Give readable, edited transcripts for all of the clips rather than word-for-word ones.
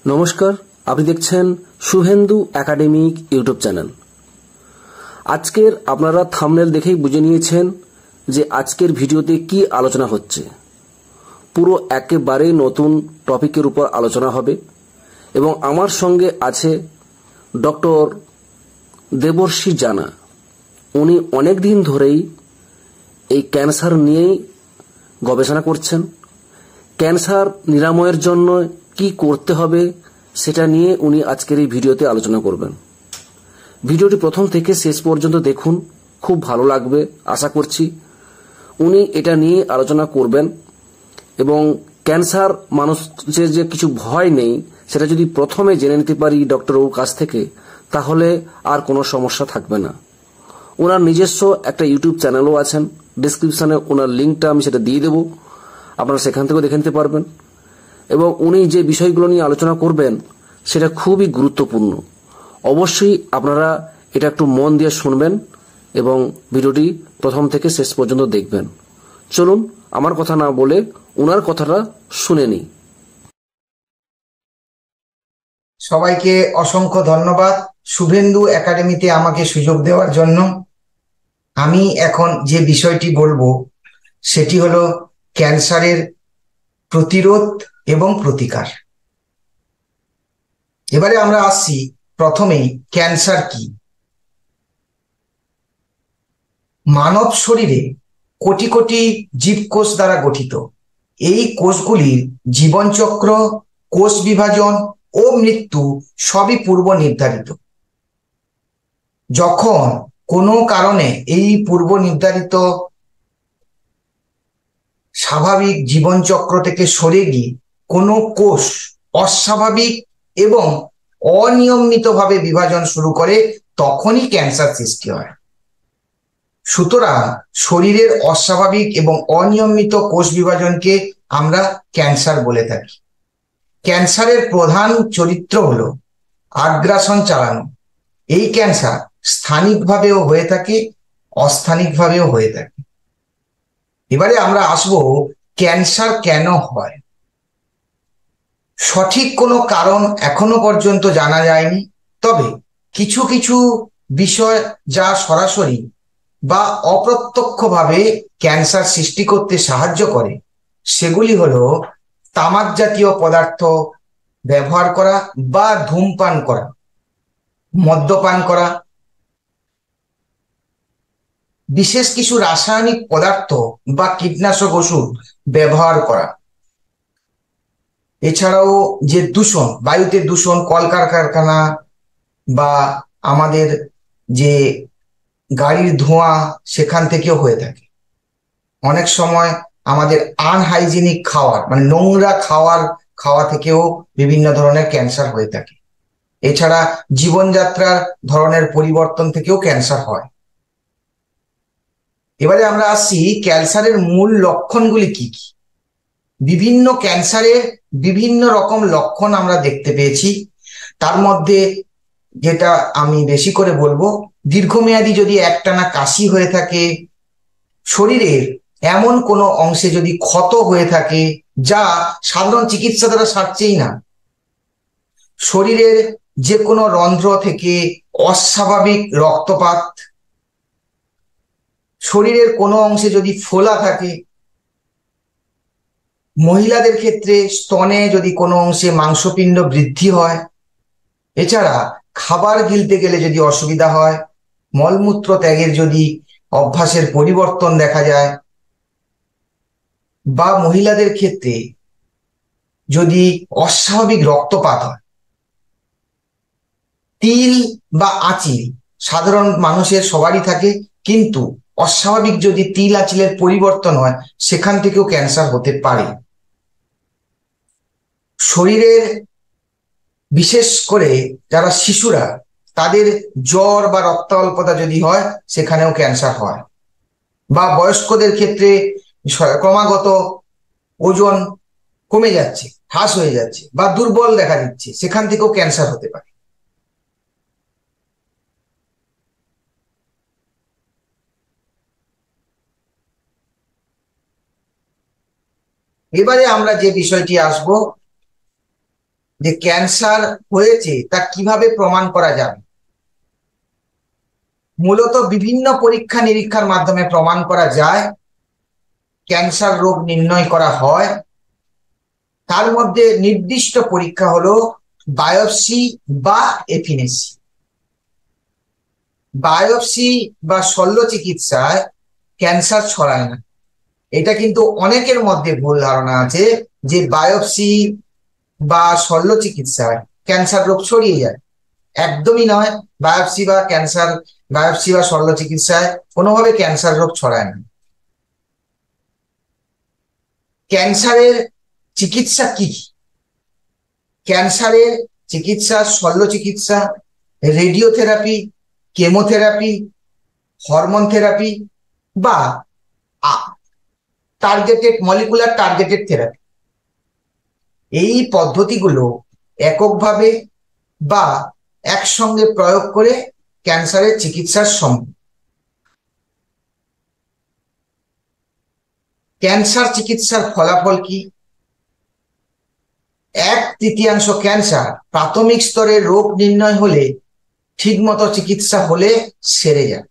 নমস্কার, আপনি দেখছেন শুভেন্দু একাডেমিক ইউটিউব চ্যানেল। আজকের আপনারা থাম্বনেল দেখেই বুঝে নিয়েছেন যে আজকের ভিডিওতে কি আলোচনা হচ্ছে। পুরো একেবারেই নতুন টপিকের উপর আলোচনা হবে এবং আমার সঙ্গে আছে ডক্টর দেবর্ষী জানা। উনি অনেক দিন ধরেই এই ক্যান্সার নিয়েই গবেষণা করছেন। ক্যান্সার নিরাময়ের জন্য কি করতে হবে সেটা নিয়ে উনি আজকের এই ভিডিওতে আলোচনা করবেন। ভিডিওটি প্রথম থেকে শেষ পর্যন্ত দেখুন, খুব ভালো লাগবে আশা করছি। উনি এটা নিয়ে আলোচনা করবেন এবং ক্যান্সার মানুষের যে কিছু ভয় নেই সেটা যদি প্রথমে জেনে নিতে পারি ডক্টরবাবুর কাছ থেকে, তাহলে আর কোনো সমস্যা থাকবে না। ওনার নিজস্ব একটা ইউটিউব চ্যানেলও আছেন, ডিসক্রিপশনে ওনার লিঙ্কটা আমি সেটা দিয়ে দেব, আপনারা সেখান থেকেও দেখে নিতে পারবেন। এবং উনি যে বিষয়গুলো নিয়ে আলোচনা করবেন সেটা খুবই গুরুত্বপূর্ণ। অবশ্যই আপনারা এটা একটু মন দিয়ে শুনবেন এবং ভিডিওটি প্রথম থেকে শেষ পর্যন্ত দেখবেন। চলুন আমার কথা না বলে ওনার কথাটা শুনে নিই। সবাইকে অসংখ্য ধন্যবাদ শুভেন্দু একাডেমিতে আমাকে সুযোগ দেওয়ার জন্য। আমি এখন যে বিষয়টি বলবো সেটি হলো ক্যান্সারের প্রতিরোধ এবং প্রতিকার। এবারে আমরা আসছি প্রথমেই ক্যান্সার কি। মানব শরীরে কোটি কোটি জীবকোষ দ্বারা গঠিত। এই কোষগুলির জীবনচক্র, কোষ বিভাজন ও মৃত্যু সবই পূর্ব নির্ধারিত। যখন কোনো কারণে এই পূর্ব নির্ধারিত স্বাভাবিক জীবনচক্র থেকে সরে গিয়ে কোনো কোষ অস্বাভাবিক এবং অনিয়মিতভাবে বিভাজন শুরু করে, তখনই ক্যান্সার সৃষ্টি হয়। সুতরাং শরীরের অস্বাভাবিক এবং অনিয়মিত কোষ বিভাজনকে আমরা ক্যান্সার বলে থাকি। ক্যান্সারের প্রধান চরিত্র হলো আগ্রাসন চালানো। এই ক্যান্সার স্থানিকভাবেও হয়ে থাকে, অস্থানিকভাবেও হয়ে থাকে। এবারে আমরা আসবো ক্যান্সার কেন হয়। সঠিক কোনো কারণ এখনো পর্যন্ত জানা যায়নি, তবে কিছু কিছু বিষয় যা সরাসরি বা অপ্রত্যক্ষভাবে ক্যান্সার সৃষ্টি করতে সাহায্য করে সেগুলি হলো তামাক জাতীয় পদার্থ ব্যবহার করা বা ধূমপান করা, মদ্যপান করা, বিশেষ কিছু রাসায়নিক পদার্থ বা কীটনাশক ওষুধ ব্যবহার করা, এছাড়াও যে দূষণ, বায়ুতে দূষণ, কলকারখানা বা আমাদের যে গাড়ির ধোঁয়া সেখান থেকেও হয়ে থাকে। অনেক সময় আমাদের আনহাইজেনিক খাওয়ার মানে নোংরা খাওয়া থেকেও বিভিন্ন ধরনের ক্যান্সার হয়ে থাকে। এছাড়া জীবনযাত্রার ধরনের পরিবর্তন থেকেও ক্যান্সার হয়। এবারে আমরা আসছি ক্যান্সারের মূল লক্ষণগুলি কি কি। বিভিন্ন ক্যান্সারের বিভিন্ন রকম লক্ষণ আমরা দেখতে পেয়েছি। তার মধ্যে যেটা আমি বেশি করে বলবো, দীর্ঘমেয়াদী যদি একটানা কাশি হয়ে থাকে, শরীরের এমন কোনো অংশে যদি ক্ষত হয়ে থাকে যা সাধারণ চিকিৎসা দ্বারা সারছেই না, শরীরের যে কোনো রন্ধ্র থেকে অস্বাভাবিক রক্তপাত, শরীরের কোনো অংশে যদি ফোলা থাকে, মহিলাদের ক্ষেত্রে স্তনে যদি কোনো অংশে মাংসপিণ্ড বৃদ্ধি হয়, এছাড়া খাবার গিলতে গেলে যদি অসুবিধা হয়, মলমূত্র ত্যাগের যদি অভ্যাসের পরিবর্তন দেখা যায়, বা মহিলাদের ক্ষেত্রে যদি অস্বাভাবিক রক্তপাত হয়। তিল বা আঁচিল সাধারণ মানুষের সবারই থাকে, কিন্তু অস্বাভাবিক যদি তিল আঁচিলের পরিবর্তন হয় সেখান থেকেও ক্যান্সার হতে পারে। শরীরের বিশেষ করে যারা শিশুরা, তাদের জ্বর বা রক্তাল্পতা যদি হয় সেখানেও ক্যান্সার হয়। বা বয়স্কদের ক্ষেত্রে ক্রমাগত ওজন কমে যাচ্ছে, হ্রাস হয়ে যাচ্ছে বা দুর্বল দেখা দিচ্ছে, সেখান থেকেও ক্যান্সার হতে পারে। এবারে আমরা যে বিষয়টি আসব, যে ক্যান্সার হয়েছে তা কিভাবে প্রমাণ করা যাবে। মূলত বিভিন্ন পরীক্ষা নিরীক্ষার মাধ্যমে প্রমাণ করা যায়, ক্যান্সার রোগ নির্ণয় করা হয়। তার মধ্যে নির্দিষ্ট পরীক্ষা হলো বায়োপসি বা এফিনেসি। বায়োপসি বা শল্য চিকিৎসায় ক্যান্সার ছড়ায় না। এটা কিন্তু অনেকের মধ্যে ভুল ধারণা আছে যে বায়োপসি বা শল্য চিকিৎসায় ক্যান্সার রোগ ছড়িয়ে যায়। একদমই নয়। বায়োপসি বা শল্য চিকিৎসায় কোনোভাবে ক্যান্সার রোগ ছড়ায় না। ক্যান্সারের চিকিৎসা কি? ক্যান্সারের চিকিৎসা শল্য চিকিৎসা, রেডিওথেরাপি, কেমোথেরাপি, হরমোন থেরাপি বা মলিকুলার টার্গেটেড থেরাপি। এই পদ্ধতিগুলো এককভাবে বা একসঙ্গে প্রয়োগ করে ক্যান্সারের চিকিৎসা সম্ভব। ক্যান্সার চিকিৎসার ফলাফল কি? 1/3 ক্যান্সার প্রাথমিক স্তরে রোগ নির্ণয় হলে, ঠিকমতো চিকিৎসা হলে সেরে যায়।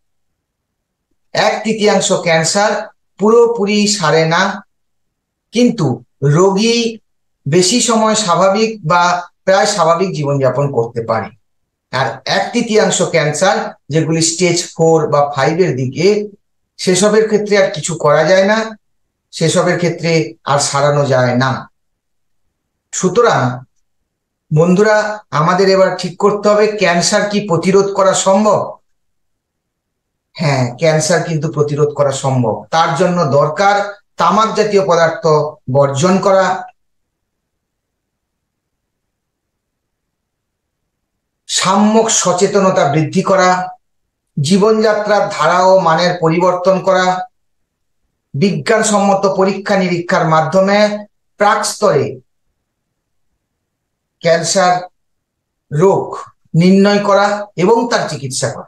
1/3 ক্যান্সার পুরোপুরি সারে না, কিন্তু রোগী বেশি সময় স্বাভাবিক বা প্রায় স্বাভাবিক জীবনযাপন করতে পারে। আর 1/3 ক্যান্সার যেগুলি স্টেজ 4 বা 5 এর দিকে, সেসবের ক্ষেত্রে আর কিছু করা যায় না, সেসবের ক্ষেত্রে আর সারানো যায় না। সুতরাং বন্ধুরা, আমাদের এবার ঠিক করতে হবে ক্যান্সার কি প্রতিরোধ করা সম্ভব? হ্যাঁ, ক্যান্সার কিন্তু প্রতিরোধ করা সম্ভব। তার জন্য দরকার তামাক জাতীয় পদার্থ বর্জন করা, সাম্যক সচেতনতা বৃদ্ধি করা, জীবনযাত্রার ধারা ও মানের পরিবর্তন করা, বিজ্ঞানসম্মত পরীক্ষা নিরীক্ষার মাধ্যমে প্রাক স্তরে ক্যান্সার রোগ নির্ণয় করা এবং তার চিকিৎসা করা।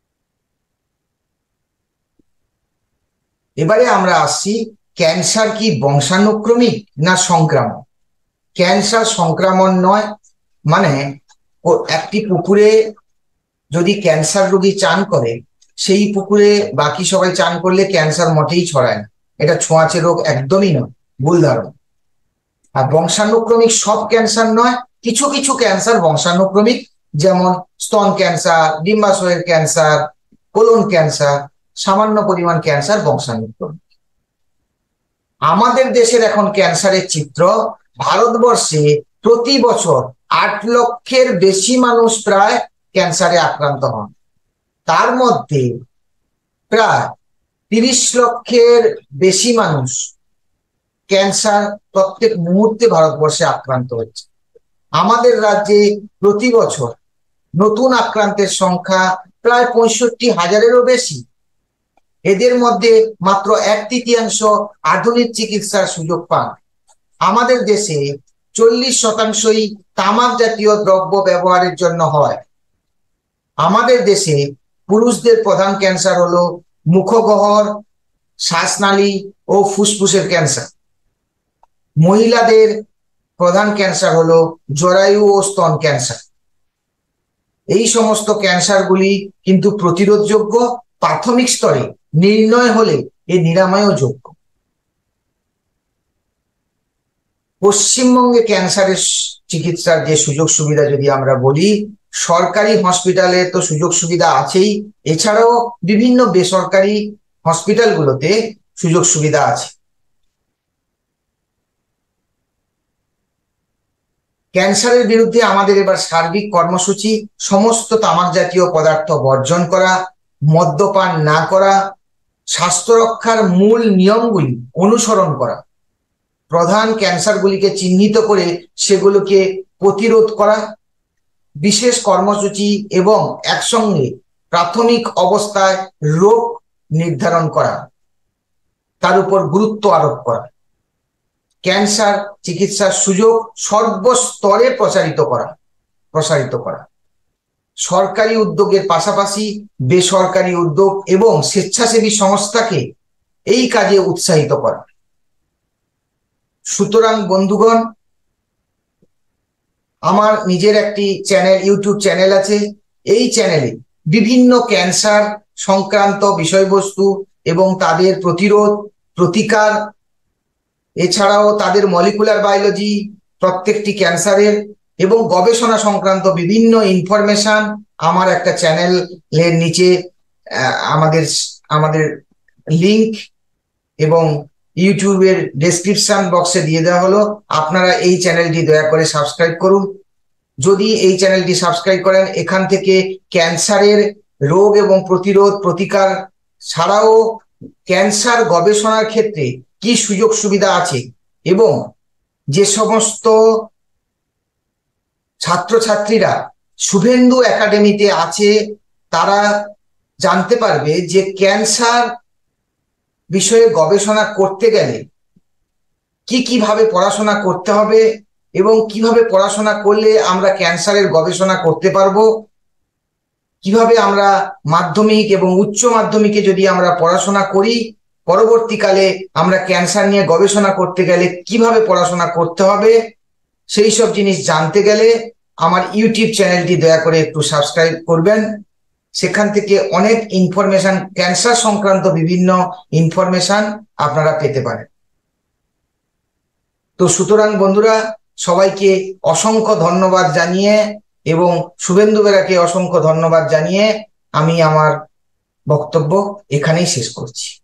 এবারে আমরা আসছি, ক্যান্সার কি বংশানুক্রমিক না সংক্রামক? ক্যান্সার সংক্রামণ নয়। মানে একটি পুকুরে যদি ক্যান্সার রোগী চান করে, সেই পুকুরে বাকি সবাই চান করলে ক্যান্সার মোটেই ছড়ায় না। এটা ছোঁয়াচে রোগ একদমই নয়, ভুল ধারণা। আর বংশানুক্রমিক সব ক্যান্সার নয়, কিছু কিছু ক্যান্সার বংশানুক্রমিক, যেমন স্তন ক্যান্সার, ডিম্বাশয়ের ক্যান্সার, কোলন ক্যান্সার, সামান্য পরিমাণ ক্যান্সার বংশানুক্রমিক। আমাদের দেশের এখন ক্যান্সারের চিত্র, ভারতবর্ষে প্রতি বছর 8 লক্ষের বেশি মানুষ প্রায় ক্যান্সারে আক্রান্ত হন। তার মধ্যে প্রায় 30 লক্ষের বেশি মানুষ ক্যান্সার প্রত্যেক মুহূর্তে ভারতবর্ষে আক্রান্ত হচ্ছে। আমাদের রাজ্যে প্রতি বছর নতুন আক্রান্তের সংখ্যা প্রায় 65,000-এরও বেশি। এদের মধ্যে মাত্র 1/3 আধুনিক চিকিৎসার সুযোগ পান। আমাদের দেশে 40% তামাক জাতীয় দ্রব্য ব্যবহারের জন্য হয়। আমাদের দেশে পুরুষদের প্রধান ক্যান্সার হলো মুখগহ্বর, শ্বাসনালী ও ফুসফুসের ক্যান্সার। মহিলাদের প্রধান ক্যান্সার হলো জরায়ু ও স্তন ক্যান্সার। এই সমস্ত ক্যান্সারগুলি কিন্তু প্রতিরোধযোগ্য, প্রাথমিক স্তরে নির্ণয় হলে এ নিরাময়ও যোগ্য। পশ্চিমবঙ্গে ক্যান্সারের চিকিৎসার যে সুযোগ সুবিধা যদি আমরা বলি, সরকারি হসপিটালে তো সুযোগ সুবিধা আছেই, এছাড়াও বিভিন্ন বেসরকারি হসপিটালগুলোতে সুযোগ সুবিধা আছে। ক্যান্সারের বিরুদ্ধে আমাদের এবার সার্বিক কর্মসূচি, সমস্ত তামাক জাতীয় পদার্থ বর্জন করা, মদ্যপান না করা, স্বাস্থ্য রক্ষার মূল নিয়মগুলি অনুসরণ করা, প্রধান ক্যান্সারগুলিকে চিহ্নিত করে সেগুলোকে প্রতিরোধ করা, বিশেষ কর্মসূচি এবং একসঙ্গে প্রাথমিক অবস্থায় রোগ নির্ধারণ করা, তার উপর গুরুত্ব আরোপ করা, ক্যান্সার চিকিৎসার সুযোগ সর্বস্তরে প্রসারিত করা, সরকারি উদ্যোগের পাশাপাশি বেসরকারি উদ্যোগ এবং স্বেচ্ছাসেবী সংস্থাকে এই কাজে উৎসাহিত করা। সুতরাং বন্ধুগণ, আমার নিজের একটি চ্যানেল, ইউটিউব চ্যানেল আছে। এই চ্যানেলে বিভিন্ন ক্যান্সার সংক্রান্ত বিষয়বস্তু এবং তাদের প্রতিরোধ, প্রতিকার, এছাড়াও তাদের মলিকুলার বায়োলজি, প্রত্যেকটি ক্যান্সারের এবং গবেষণা সংক্রান্ত বিভিন্ন ইনফরমেশন আমার একটা চ্যানেলের নিচে আমাদের আমাদের লিংক এবং ইউটিউবের ডেসক্রিপশন বক্সে দিয়ে দেওয়া হলো। আপনারা এই চ্যানেলটি দয়া করে সাবস্ক্রাইব করুন। যদি এই চ্যানেলটি সাবস্ক্রাইব করেন, এখান থেকে ক্যান্সারের রোগ এবং প্রতিরোধ, প্রতিকার ছাড়াও ক্যান্সার গবেষণার ক্ষেত্রে কি সুযোগ সুবিধা আছে এবং যে সমস্ত ছাত্রছাত্রীরা শুভেন্দু একাডেমিতে আছে তারা জানতে পারবে যে ক্যান্সার বিষয়ে গবেষণা করতে গেলে কিভাবে পড়াশোনা করতে হবে এবং কিভাবে পড়াশোনা করলে আমরা ক্যান্সারের গবেষণা করতে পারবো, কিভাবে আমরা মাধ্যমিক এবং উচ্চ মাধ্যমিকে যদি আমরা পড়াশোনা করি, পরবর্তীকালে আমরা ক্যান্সার নিয়ে গবেষণা করতে গেলে কিভাবে পড়াশোনা করতে হবে, সেই সব জিনিস জানতে গেলে আমার ইউটিউব চ্যানেলটি দয়া করে একটু সাবস্ক্রাইব করবেন। সেখান থেকে অনেক ইনফরমেশন, ক্যান্সার সংক্রান্ত বিভিন্ন ইনফরমেশন আপনারা পেতে পারেন। তো সুতরাং বন্ধুরা, সবাইকে অসংখ্য ধন্যবাদ জানিয়ে এবং শুভেন্দু বেরাকে অসংখ্য ধন্যবাদ জানিয়ে আমি আমার বক্তব্য এখানেই শেষ করছি।